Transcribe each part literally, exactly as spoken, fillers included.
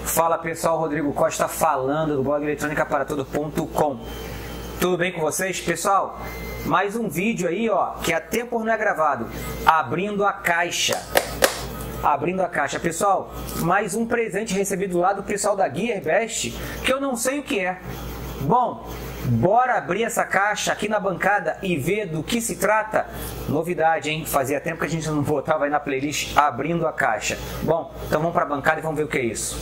Fala pessoal, Rodrigo Costa falando do blog eletrônica para todo ponto com. Tudo bem com vocês? Pessoal, mais um vídeo aí, ó, que há tempo não é gravado, abrindo a caixa. Abrindo a caixa. Pessoal, mais um presente recebido lá do pessoal da Gearbest, que eu não sei o que é. Bom, bora abrir essa caixa aqui na bancada e ver do que se trata. Novidade, hein? Fazia tempo que a gente não botava aí na playlist abrindo a caixa. Bom, então vamos para a bancada e vamos ver o que é isso.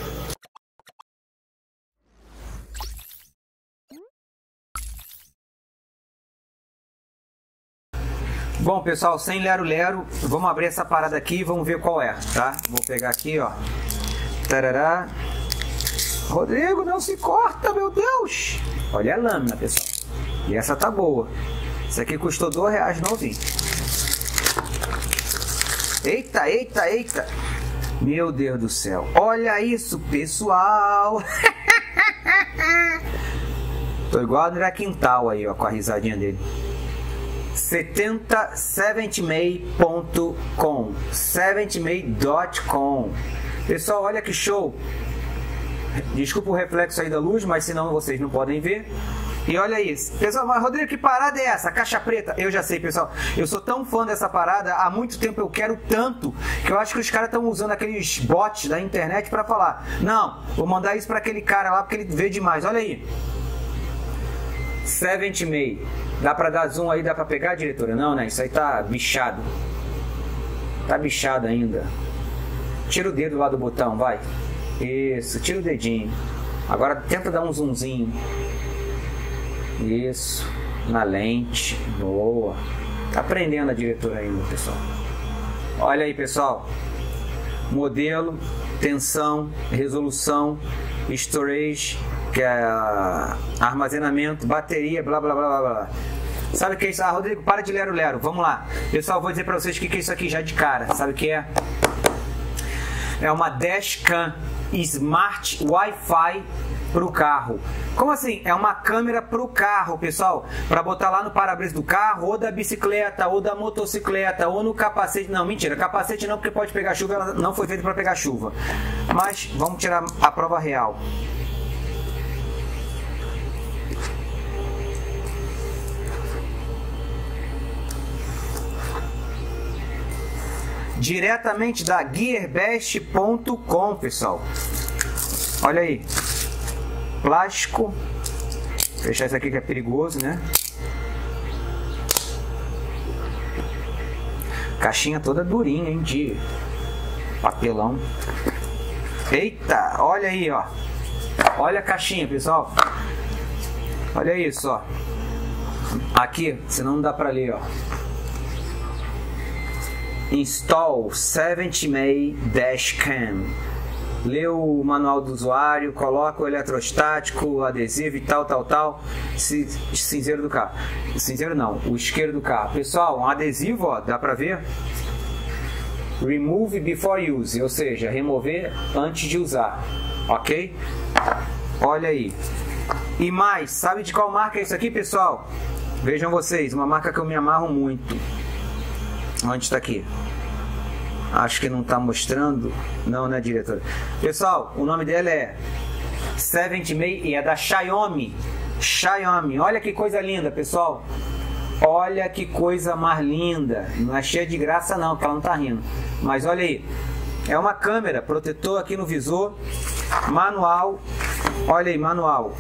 Bom, pessoal, sem lero-lero, vamos abrir essa parada aqui e vamos ver qual é, tá? Vou pegar aqui, ó. Tarará. Rodrigo, não se corta, meu Deus! Olha a lâmina, pessoal. E essa tá boa. Essa aqui custou dois reais novinho. Eita, eita, eita! Meu Deus do céu. Olha isso, pessoal! Tô igual o André Quintal aí, ó, com a risadinha dele. setenta setenta mei ponto com setenta mei ponto com. Pessoal, olha que show. Desculpa o reflexo aí da luz, mas senão vocês não podem ver. E olha isso. Pessoal, mas Rodrigo, que parada é essa? Caixa preta. Eu já sei, pessoal. Eu sou tão fã dessa parada. Há muito tempo eu quero tanto que eu acho que os caras estão usando aqueles bots da internet para falar: não, vou mandar isso para aquele cara lá porque ele vê demais. Olha aí. setenta mei. Dá pra dar zoom aí? Dá pra pegar, diretora? Não, né? Isso aí tá bichado. Tá bichado ainda. Tira o dedo lá do botão, vai. Isso, tira o dedinho. Agora tenta dar um zoomzinho. Isso. Na lente. Boa. Tá aprendendo a diretora ainda, pessoal. Olha aí, pessoal. Modelo, tensão, resolução, storage, que é armazenamento, bateria, blá blá blá blá blá. Sabe o que é isso? Ah, Rodrigo, para de lero lero. Vamos lá. Pessoal, vou dizer pra vocês o que é isso aqui já de cara. Sabe o que é? É uma dashcam Smart Wi-Fi pro carro. Como assim? É uma câmera pro carro, pessoal, para botar lá no para-brisa do carro, ou da bicicleta, ou da motocicleta, ou no capacete. Não, mentira, capacete não, porque pode pegar chuva, ela não foi feita para pegar chuva. Mas vamos tirar a prova real. Diretamente da Gearbest ponto com, pessoal. Olha aí. Plástico. Vou fechar isso aqui que é perigoso, né? Caixinha toda durinha, hein? De papelão. Eita, olha aí, ó. Olha a caixinha, pessoal. Olha isso, ó. Aqui, senão não dá pra ler, ó. Install setenta mei dashcam. Lê o manual do usuário, coloca o eletrostático, o adesivo e tal, tal, tal. Cinzeiro do carro. Cinzeiro não, o isqueiro do carro. Pessoal, um adesivo, ó, dá pra ver? Remove before use, ou seja, remover antes de usar. Ok? Olha aí. E mais, sabe de qual marca é isso aqui, pessoal? Vejam vocês, uma marca que eu me amarro muito. Onde está aqui? Acho que não está mostrando. Não, né, diretora? Pessoal, o nome dela é setenta mei e é da Xiaomi. Xiaomi. Olha que coisa linda, pessoal. Olha que coisa mais linda. Não é cheia de graça não, que ela não tá rindo. Mas olha aí. É uma câmera, protetor aqui no visor. Manual. Olha aí, manual.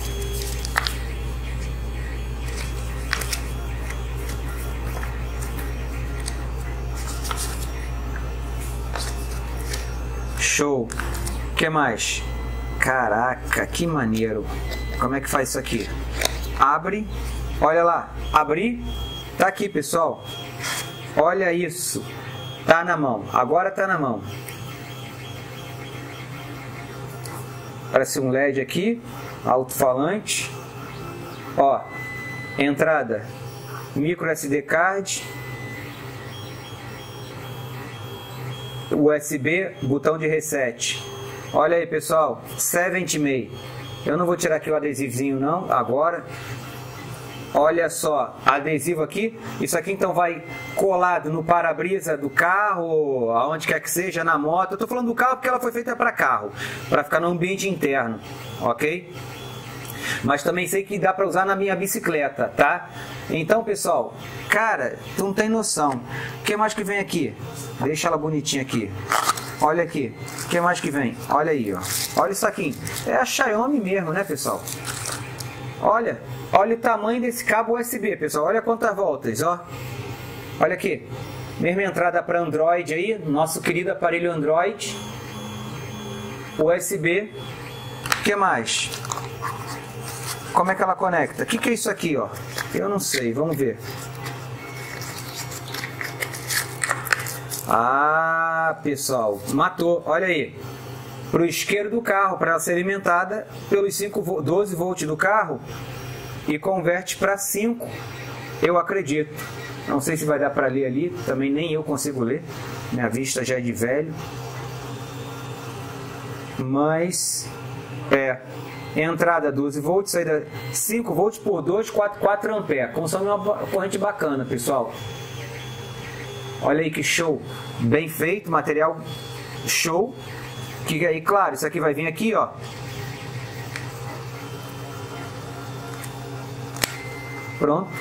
Show. O que mais? Caraca, que maneiro. Como é que faz isso aqui? Abre. Olha lá. Abrir. Tá aqui, pessoal. Olha isso. Tá na mão. Agora tá na mão. Parece um L E D aqui. Alto-falante. Ó. Entrada. Micro S D card. U S B, botão de reset. Olha aí, pessoal, setenta mei. Eu não vou tirar aqui o adesivozinho não, agora. Olha só, adesivo aqui. Isso aqui então vai colado no para-brisa do carro, aonde quer que seja, na moto. Eu tô falando do carro porque ela foi feita para carro, para ficar no ambiente interno, ok? Mas também sei que dá para usar na minha bicicleta, tá? Então, pessoal, cara, tu não tem noção. O que mais que vem aqui? Deixa ela bonitinha aqui. Olha aqui. O que mais que vem? Olha aí, ó. Olha isso aqui. É a Xiaomi mesmo, né, pessoal? Olha. Olha o tamanho desse cabo U S B, pessoal. Olha quantas voltas, ó. Olha aqui. Mesma entrada para Android aí. Nosso querido aparelho Android. U S B. O que mais? Como é que ela conecta? O que, que é isso aqui, ó? Eu não sei. Vamos ver. Ah, pessoal. Matou. Olha aí. Para o isqueiro do carro. Para ela ser alimentada pelos cinco, doze volts do carro. E converte para cinco, eu acredito. Não sei se vai dar para ler ali, também nem eu consigo ler, minha vista já é de velho. Mas é entrada doze volts, saída cinco volts por dois, quatro, quatro amperes. Consome uma corrente bacana, pessoal. Olha aí que show, bem feito, material show. Que aí, claro, isso aqui vai vir aqui, ó. Pronto.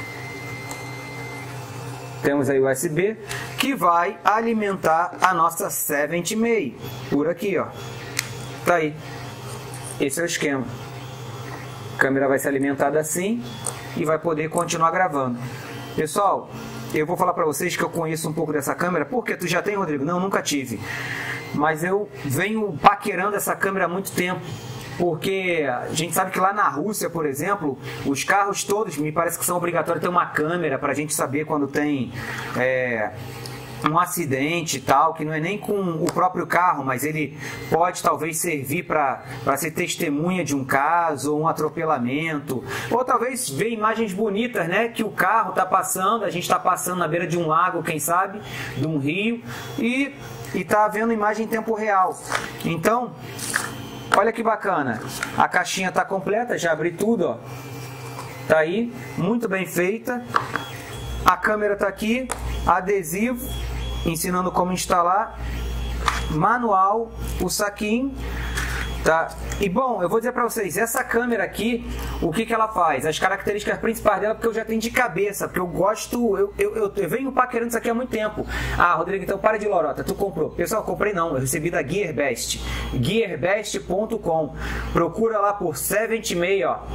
Temos aí o U S B que vai alimentar a nossa sete meio por aqui, ó. Tá aí. Esse é o esquema. A câmera vai ser alimentada assim e vai poder continuar gravando. Pessoal, eu vou falar para vocês que eu conheço um pouco dessa câmera. Por que tu já tem, Rodrigo? Não, nunca tive. Mas eu venho paquerando essa câmera há muito tempo. Porque a gente sabe que lá na Rússia, por exemplo, os carros todos, me parece que são obrigatórios ter uma câmera para a gente saber quando tem é, um acidente e tal, que não é nem com o próprio carro, mas ele pode talvez servir para ser testemunha de um caso, um atropelamento, ou talvez ver imagens bonitas, né? Que o carro está passando, a gente está passando na beira de um lago, quem sabe, de um rio, e está vendo imagem em tempo real. Então, olha que bacana, a caixinha está completa, já abri tudo, ó. Tá aí, muito bem feita. A câmera está aqui, adesivo, ensinando como instalar, manual, o saquinho, tá? E bom, eu vou dizer para vocês, essa câmera aqui, o que que ela faz? As características principais dela, porque eu já tenho de cabeça, porque eu gosto, eu, eu, eu, eu venho paquerando isso aqui há muito tempo. Ah, Rodrigo, então para de lorota, tu comprou. Pessoal, comprei não, eu recebi da Gearbest, gearbest ponto com. Procura lá por sete meio, ó.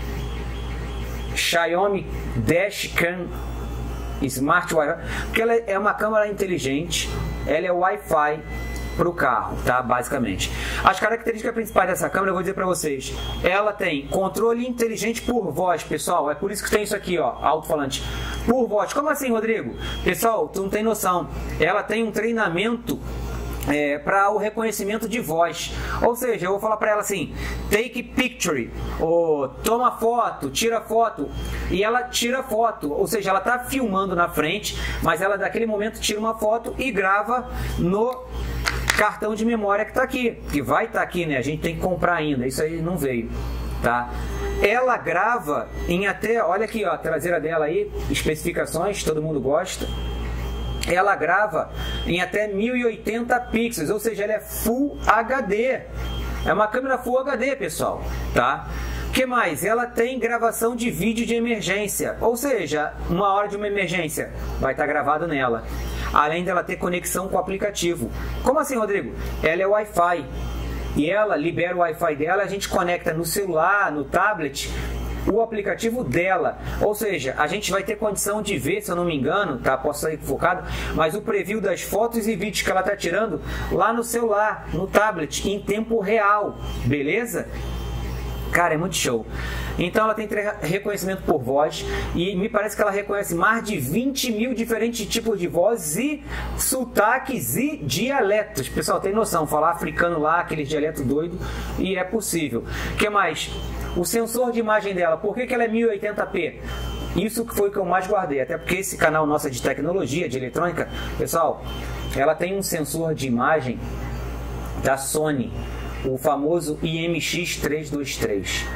Xiaomi Dashcam Smart Wi-Fi, porque ela é uma câmera inteligente, ela é Wi-Fi para o carro, tá? Basicamente. As características principais dessa câmera eu vou dizer para vocês. Ela tem controle inteligente por voz, pessoal. É por isso que tem isso aqui, ó, alto-falante. Por voz. Como assim, Rodrigo? Pessoal, tu não tem noção. Ela tem um treinamento É, para o reconhecimento de voz, ou seja, eu vou falar para ela assim, take picture, ou toma foto, tira foto, e ela tira foto, ou seja, ela está filmando na frente, mas ela daquele momento tira uma foto e grava no cartão de memória que está aqui, que vai estar tá aqui, né? A gente tem que comprar ainda, isso aí não veio, tá? Ela grava em até, olha aqui, ó, a traseira dela aí, especificações, todo mundo gosta. Ela grava em até mil e oitenta pixels, ou seja, ela é Full H D. É uma câmera Full H D, pessoal, tá? O que mais? Ela tem gravação de vídeo de emergência, ou seja, uma hora de uma emergência vai estar gravado nela. Além dela ter conexão com o aplicativo. Como assim, Rodrigo? Ela é Wi-Fi. E ela libera o Wi-Fi dela, a gente conecta no celular, no tablet, o aplicativo dela, ou seja, a gente vai ter condição de ver, se eu não me engano, tá? Posso sair focado, mas o preview das fotos e vídeos que ela tá tirando lá no celular, no tablet, em tempo real, beleza? Cara, é muito show. Então ela tem reconhecimento por voz e me parece que ela reconhece mais de vinte mil diferentes tipos de vozes e sotaques e dialetos. Pessoal, tem noção, falar africano lá, aquele dialeto doido, e é possível. O que mais? O sensor de imagem dela, por que que ela é mil e oitenta p? Isso que foi o que eu mais guardei, até porque esse canal nosso é de tecnologia, de eletrônica. Pessoal, ela tem um sensor de imagem da Sony, o famoso I M X trezentos e vinte e três.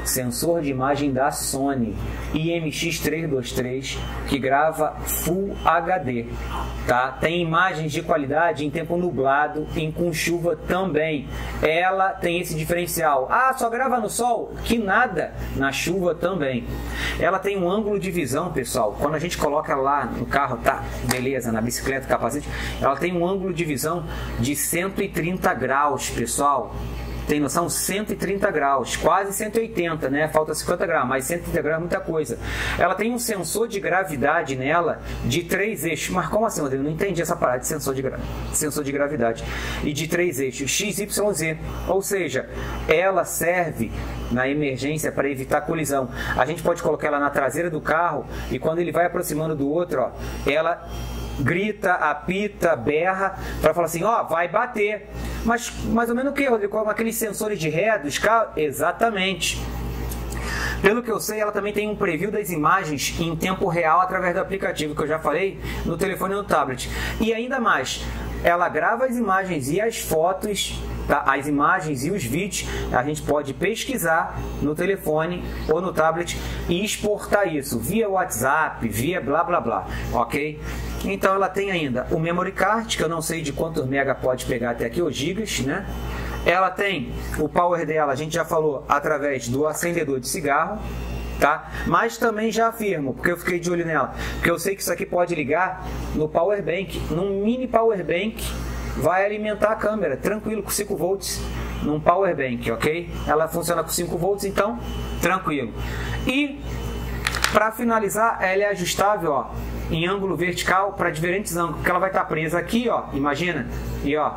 sensor de imagem da Sony I M X trezentos e vinte e três que grava Full H D, tá? Tem imagens de qualidade em tempo nublado e com chuva também. Ela tem esse diferencial. Ah, só grava no sol? Que nada, na chuva também. Ela tem um ângulo de visão, pessoal. Quando a gente coloca ela lá no carro, tá, beleza, na bicicleta, capacete, ela tem um ângulo de visão de cento e trinta graus, pessoal. Tem noção? cento e trinta graus, quase cento e oitenta, né? Falta cinquenta graus, mas cento e trinta graus é muita coisa. Ela tem um sensor de gravidade nela de três eixos. Mas como assim, Rodrigo? Não entendi essa parada de sensor de, gra... sensor de gravidade. E de três eixos, X, Y, Z. Ou seja, ela serve na emergência para evitar colisão. A gente pode colocar ela na traseira do carro e quando ele vai aproximando do outro, ó, ela grita, apita, berra para falar assim, ó, vai bater. Mas mais ou menos o que, Rodrigo? Como aqueles sensores de ré dos carros? Exatamente. Pelo que eu sei, ela também tem um preview das imagens em tempo real através do aplicativo que eu já falei no telefone e no tablet. E ainda mais, ela grava as imagens e as fotos, tá? As imagens e os vídeos, a gente pode pesquisar no telefone ou no tablet e exportar isso via WhatsApp, via blá blá blá, ok? Então ela tem ainda o memory card, que eu não sei de quantos mega pode pegar até aqui, ou gigas, né? Ela tem o power dela, a gente já falou, através do acendedor de cigarro, tá? Mas também já afirmo, porque eu fiquei de olho nela, porque eu sei que isso aqui pode ligar no power bank, num mini power bank, vai alimentar a câmera, tranquilo, com cinco volts, num power bank, ok? Ela funciona com cinco volts, então, tranquilo. E, para finalizar, ela é ajustável, ó, em ângulo vertical para diferentes ângulos, porque ela vai estar presa aqui, ó, imagina, e ó,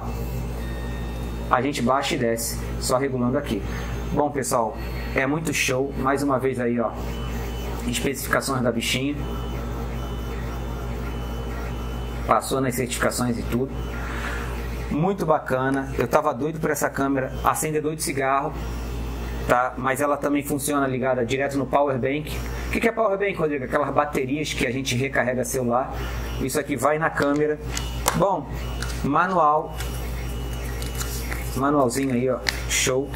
a gente baixa e desce, só regulando aqui. Bom, pessoal, é muito show. Mais uma vez aí, ó, especificações da bichinha. Passou nas certificações e tudo. Muito bacana. Eu tava doido por essa câmera. Acendedor de cigarro, tá? Mas ela também funciona ligada direto no power bank. O que é power bank, Rodrigo? Aquelas baterias que a gente recarrega celular. Isso aqui vai na câmera. Bom, manual. Manualzinho aí, ó, show.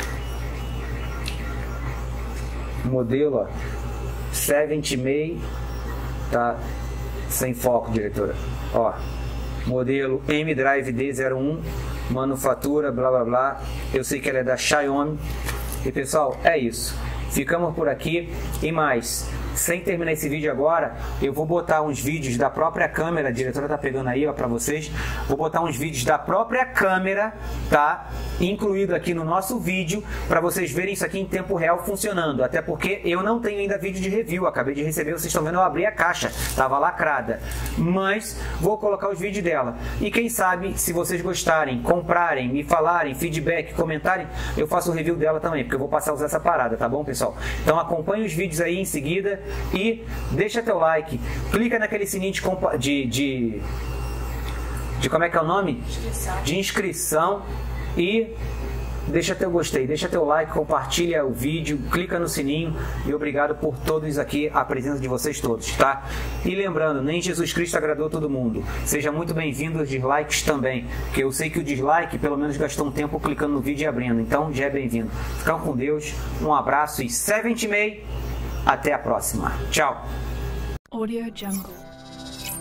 Modelo, ó, setenta May, tá? Sem foco, diretora. Ó, modelo M Drive D zero um, manufatura, blá blá blá. Eu sei que ela é da Xiaomi. E pessoal, é isso. Ficamos por aqui e mais. Sem terminar esse vídeo agora, eu vou botar uns vídeos da própria câmera, a diretora tá pegando aí, ó, pra vocês. Vou botar uns vídeos da própria câmera, tá? Incluído aqui no nosso vídeo, pra vocês verem isso aqui em tempo real funcionando. Até porque eu não tenho ainda vídeo de review, acabei de receber, vocês estão vendo, eu abri a caixa, tava lacrada. Mas vou colocar os vídeos dela. E quem sabe, se vocês gostarem, comprarem, me falarem, feedback, comentarem, eu faço o review dela também, porque eu vou passar a usar essa parada, tá bom, pessoal? Então acompanhe os vídeos aí em seguida. E deixa teu like, clica naquele sininho de, de, de, de como é que é o nome? Inscrição. De inscrição e deixa teu gostei, deixa teu like, compartilha o vídeo, clica no sininho e obrigado por todos aqui, a presença de vocês todos, tá? E lembrando, nem Jesus Cristo agradou todo mundo. Seja muito bem-vindo aos dislikes também, que eu sei que o dislike pelo menos gastou um tempo clicando no vídeo e abrindo, então já é bem-vindo. Ficam com Deus, um abraço e setenta May. Até a próxima. Tchau. Audio Jungle.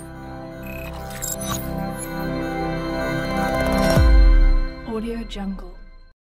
Audio Jungle.